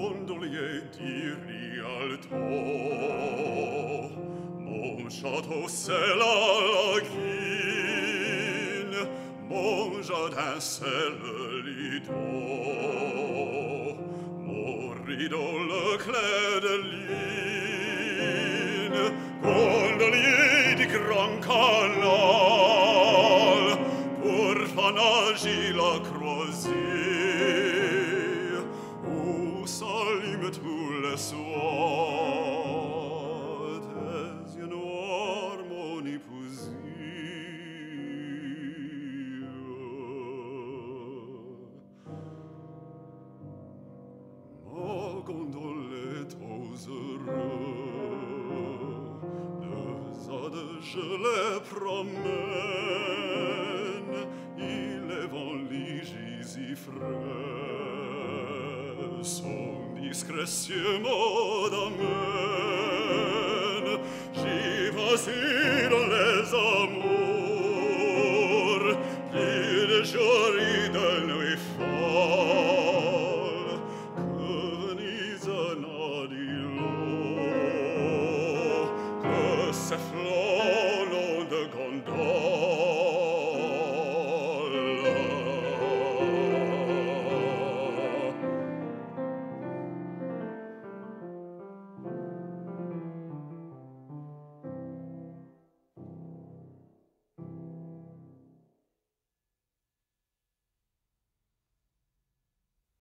gondolier di Rialto. Mon château c'est la laguine, mon jardin c'est le lido, mon rideau le clair de lune, gondolier di Grand Canal, pour Fanagi la croisière, où s'allument tous les soirs tes yeux noirs, mon épousille. Ma gondole est aux heureux, deux à deux je les promène, il est vent légers et frais, son discrétion